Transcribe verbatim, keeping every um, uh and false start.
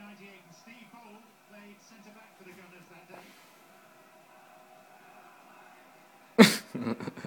ninety-eight, and Steve Bould played centre back for the Gunners that day.